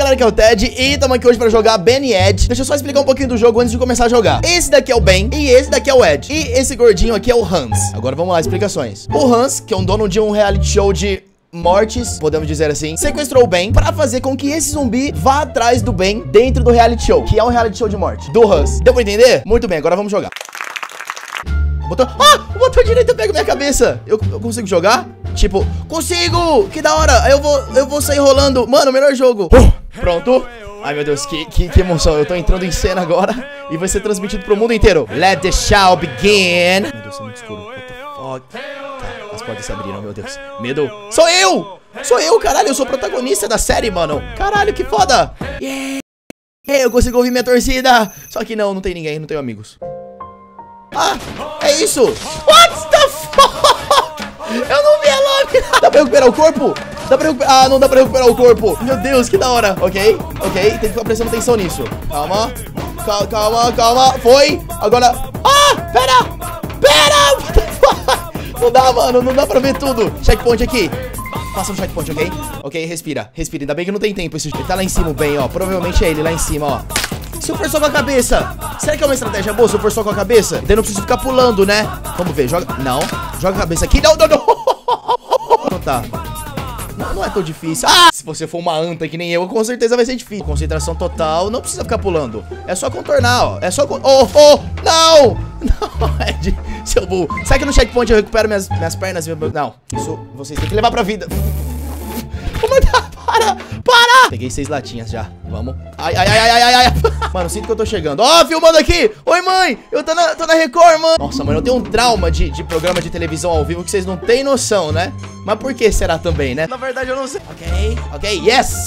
galera, que é o Ted e estamos aqui hoje pra jogar Ben e Ed. Deixa eu só explicar um pouquinho do jogo antes de começar a jogar. Esse daqui é o Ben e esse daqui é o Ed. E esse gordinho aqui é o Hans. Agora vamos lá, explicações. O Hans, que é um dono de um reality show de mortes, podemos dizer assim, sequestrou o Ben pra fazer com que esse zumbi vá atrás do Ben dentro do reality show, que é um reality show de morte do Hans. Deu pra entender? Muito bem, agora vamos jogar. Botão... Ah, o botão direito pega minha cabeça. Eu consigo jogar? Tipo, consigo! Que da hora! Eu vou sair rolando. Mano, melhor jogo. Pronto. Ai, meu Deus, que emoção. Eu tô entrando em cena agora e vai ser transmitido pro mundo inteiro. Let the show begin. Meu Deus, é muito escuro. What the fuck? Tá, as portas se abriram, meu Deus. Medo. Sou eu! Sou eu, caralho. Eu sou o protagonista da série, mano. Caralho, que foda. Yeah! Eu consigo ouvir minha torcida. Só que não tem ninguém, não tenho amigos. Ah, é isso. What the fuck? Eu não vi a lâmina. Dá pra recuperar o corpo? Dá pra recuperar... Ah, não dá pra recuperar o corpo. Meu Deus, que da hora. Ok, tem que ficar prestando atenção nisso. Calma. Calma. Foi. Agora... Ah, pera. What the fuck? Não dá, mano. Não dá pra ver tudo. Checkpoint aqui. Passa no checkpoint, ok? Ok, respira. Ainda bem que não tem tempo. Ele tá lá em cima, bem, ó. Provavelmente é ele lá em cima, ó. Super soco com a cabeça. Será que é uma estratégia boa, super soco com a cabeça? Daí não preciso ficar pulando, né? Vamos ver, joga... Não, joga a cabeça aqui. Não. Não tá. Não é tão difícil. Ah! Se você for uma anta que nem eu, com certeza vai ser difícil. Concentração total, não precisa ficar pulando. É só contornar, ó. É só... Não, Ed, seu burro. Será que no checkpoint eu recupero minhas pernas? Não, isso vocês têm que levar pra vida. Vou mandar, para! Peguei 6 latinhas já, vamos. Ai. Mano, sinto que eu tô chegando. Ó, filmando aqui. Oi, mãe, eu tô na Record, mano. Nossa, mano, eu tenho um trauma de programa de televisão ao vivo que vocês não têm noção, né? Mas por que será também, né? Na verdade, eu não sei. Ok, yes!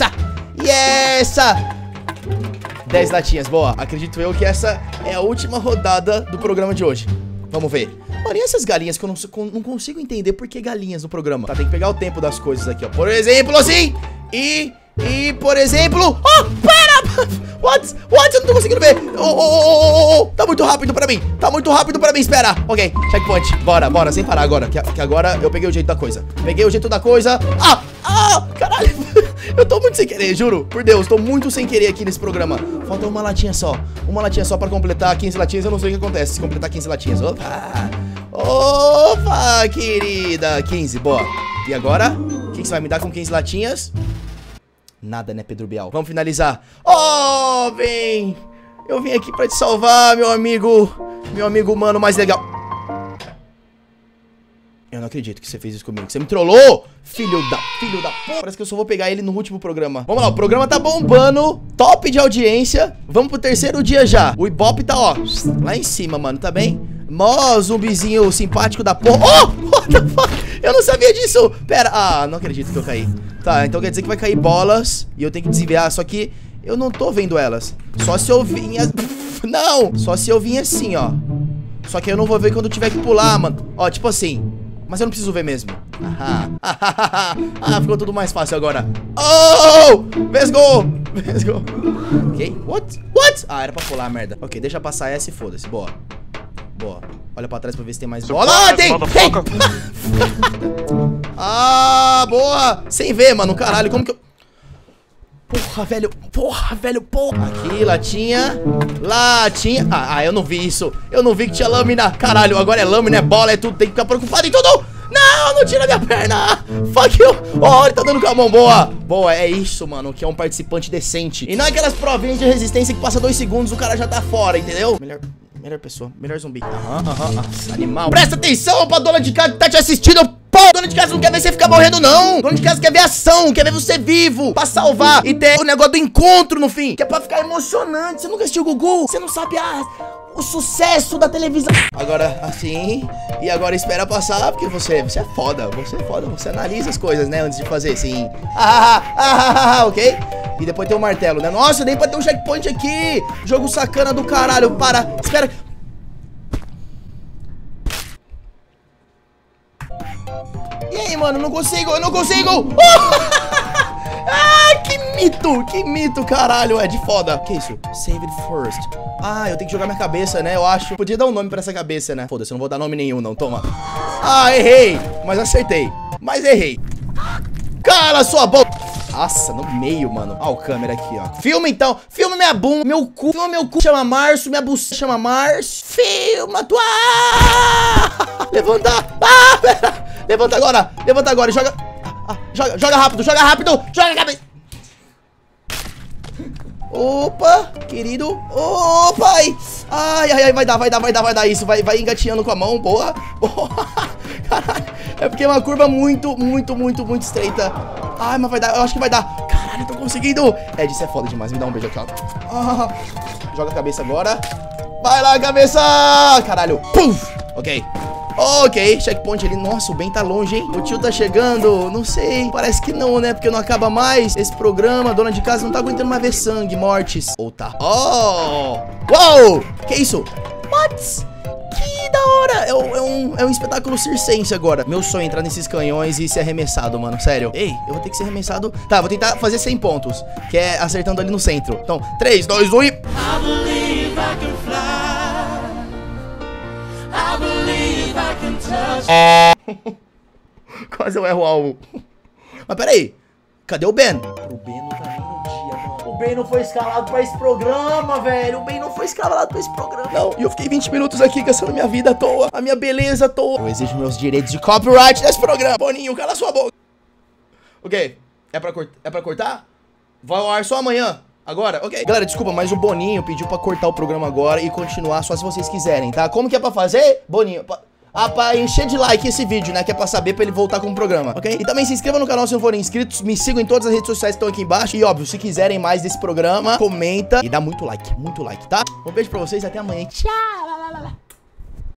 10 latinhas, boa. Acredito eu que essa é a última rodada do programa de hoje. Vamos ver. Mano, e essas galinhas que eu não consigo entender por que galinhas no programa? Tá, tem que pegar o tempo das coisas aqui, ó. Por exemplo, assim. E por exemplo... Oh, pera! What? Eu não tô conseguindo ver. Tá muito rápido pra mim. Espera. Ok, checkpoint. Bora, sem parar agora. Que agora eu peguei o jeito da coisa. Caralho. Eu tô muito sem querer, juro. Por Deus, tô muito sem querer aqui nesse programa. Falta uma latinha só. Pra completar 15 latinhas. Eu não sei o que acontece se completar 15 latinhas. Opa, querida. 15, boa. E agora? O que você vai me dar com 15 latinhas? Nada, né, Pedro Bial? Vamos finalizar. Oh, vem. Eu vim aqui pra te salvar, meu amigo. Meu amigo humano mais legal. Eu não acredito que você fez isso comigo. Você me trollou, filho da porra. Parece que eu só vou pegar ele no último programa. Vamos lá, o programa tá bombando. Top de audiência. Vamos pro 3º dia já. O Ibope tá, ó, lá em cima, mano, tá bem? Mó zumbizinho simpático da porra. Oh, what the fuck? Eu não sabia disso. Pera, não acredito que eu caí. Tá, então quer dizer que vai cair bolas e eu tenho que desviar, só que eu não tô vendo elas. Só se eu vinha... Não, só se eu vinha assim, ó. Só que eu não vou ver quando eu tiver que pular, mano. Ó, tipo assim. Mas eu não preciso ver mesmo. Ficou tudo mais fácil agora. Oh! Let's go! Ok, what? Era pra pular, merda. Ok, deixa passar essa e foda-se, boa. Olha pra trás pra ver se tem mais bola. Tem! Boa! Sem ver, mano, caralho, como que eu... Porra, velho. Aqui, latinha. Eu não vi isso. Eu não vi que tinha lâmina. Caralho, agora é lâmina, é bola, é tudo. Tem que ficar preocupado em tudo. Não tira minha perna. Fuck you. Oh, ele tá dando com a mão. Boa, é isso, mano, que é um participante decente. E não é aquelas provinhas de resistência que passa 2 segundos o cara já tá fora, entendeu? Melhor pessoa, melhor zumbi. Animal. Presta atenção pra dona de casa que tá te assistindo. Pô, dona de casa não quer ver você ficar morrendo, não. Dona de casa quer ver ação, quer ver você vivo, pra salvar e ter o negócio do encontro no fim, que é pra ficar emocionante. Você nunca assistiu o Gugu? Você não sabe o sucesso da televisão. Agora, assim. E agora espera passar, porque você é foda. Você analisa as coisas, né, antes de fazer, sim. Ok? E depois tem o martelo, né? Nossa, nem pra ter um checkpoint aqui. Jogo sacana do caralho. Espera. E aí, mano, eu não consigo. Que mito, caralho, é de foda. Que isso? Save it first. Eu tenho que jogar minha cabeça, né, eu acho. Podia dar um nome pra essa cabeça, né? Foda-se, eu não vou dar nome nenhum, não, toma. Errei, mas acertei. Mas errei. Cala sua boca. Nossa, no meio, mano. Ó o câmera aqui, ó. Filma então. Filma minha bunda, meu cu. Filma meu cu. Chama Márcio, minha buceta chama Márcio. Filma tua. Levanta. Ah, pera. Levanta agora. Levanta agora e joga. Joga rápido, joga rápido. Joga a cabeça. Opa, querido. Opa, ai, vai dar isso. Vai engatinhando com a mão, boa. Caralho, é porque é uma curva muito estreita. Ai, mas vai dar, eu acho que vai dar. Caralho, eu tô conseguindo. Ed, isso é foda demais, me dá um beijo aqui, ó. Joga a cabeça agora. Vai lá, cabeça. Caralho, puf. Ok, checkpoint ali. Nossa, o Ben tá longe, hein? O tio tá chegando. Não sei, parece que não, né? Porque não acaba mais esse programa. A dona de casa não tá aguentando mais ver sangue, mortes. Ou tá? Oh! Uou! Que isso? What? Que da hora! É um espetáculo circense agora. Meu sonho é entrar nesses canhões e ser arremessado, mano. Sério. Ei, eu vou ter que ser arremessado. Tá, vou tentar fazer 100 pontos. Que é acertando ali no centro. Então, 3, 2, 1 e... Quase eu erro o alvo. Mas peraí, cadê o Ben? O Ben não tá nem no dia, mano. O Ben não foi escalado pra esse programa, velho. O Ben não foi escalado pra esse programa. Não, e eu fiquei 20 minutos aqui gastando minha vida à toa, a minha beleza à toa. Eu exijo meus direitos de copyright desse programa. Boninho, cala sua boca. Ok, é pra cortar? Vai ao ar só amanhã. Agora, ok. Galera, desculpa, mas o Boninho pediu pra cortar o programa agora e continuar só se vocês quiserem, tá? Como que é pra fazer, Boninho? Pra encher de like esse vídeo, né? Que é pra saber pra ele voltar com o programa, ok? E também se inscreva no canal se não forem inscritos. Me sigam em todas as redes sociais que estão aqui embaixo. E óbvio, se quiserem mais desse programa, comenta e dá muito like, tá? Um beijo pra vocês, até amanhã. Tchau!